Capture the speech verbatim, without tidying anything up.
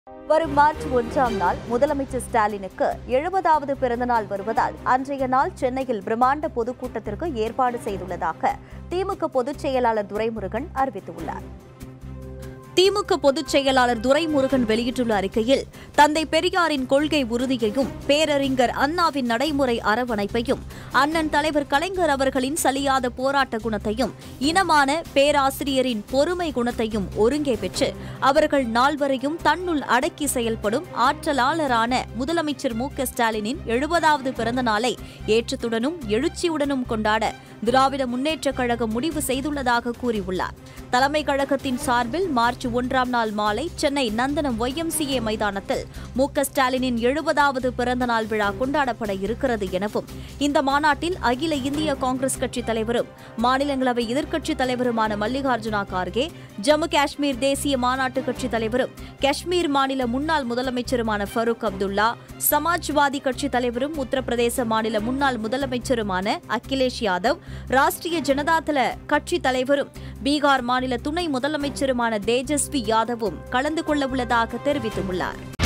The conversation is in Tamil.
வரும் மார்ச் ஒன்றாம் நாள் முதலமைச்சர் ஸ்டாலினுக்கு எழுபதாவது பிறந்தநாள் வருவதால் அன்றைய நாள் சென்னையில் பிரம்மாண்ட பொதுக்கூட்டத்திற்கு ஏற்பாடு செய்துள்ளதாக திமுக பொதுச் செயலாளர் துரைமுருகன் அறிவித்துள்ளார். திமுக பொதுச் செயலாளர் துரைமுருகன் வெளியிட்டுள்ள அறிக்கையில், தந்தை பெரியாரின் கொள்கை உறுதியையும் பேரறிஞர் அண்ணாவின் நடைமுறை அரவணைப்பையும் அண்ணன் தலைவர் கலைஞர் அவர்களின் சலியாத போராட்ட குணத்தையும் இனமான பேராசிரியரின் பொறுமை குணத்தையும் ஒருங்கே பெற்று அவர்கள் நால்வரையும் தன்னுள் அடக்கி செயல்படும் ஆற்றலாளரான முதலமைச்சர் மு க ஸ்டாலினின் எழுபதாவது பிறந்த நாளை ஏற்றத்துடனும் எழுச்சியுடனும் கொண்டாட திராவிட முன்னேற்றக் கழகம் முடிவு செய்துள்ளதாக கூறியுள்ளார். தலைமைக் கழகத்தின் சார்பில் மார்ச் ஒன்றாம் நாள் மாலை Chennai Nandanam Y M C A மைதானத்தில் மு க ஸ்டாலினின் எழுபதாவது பிறந்தநாள் விழா கொண்டாடப்பட இருக்கிறது எனவும், இந்த மாநாட்டில் அகில இந்திய காங்கிரஸ் கட்சித் தலைவரும் மாநிலங்களவை எதிர்க்கட்சித் தலைவருமான மல்லிகார்ஜுனா கார்கே, ஜம்மு காஷ்மீர் தேசிய மாநாட்டு கட்சித் தலைவரும் காஷ்மீர் மாநில முன்னாள் முதலமைச்சருமான ஃபரூக் அப்துல்லா, சமாஜ்வாதி கட்சித் தலைவரும் உத்தரப்பிரதேச மாநில முன்னாள் முதலமைச்சருமான அகிலேஷ் யாதவ், ராஷ்டிரிய ஜனதாதள கட்சித் தலைவரும் பீகார் மாநில துணை முதலமைச்சருமான தேஜஸ்வி யாதவும் கலந்து கொள்ள உள்ளதாக தெரிவித்துள்ளார்.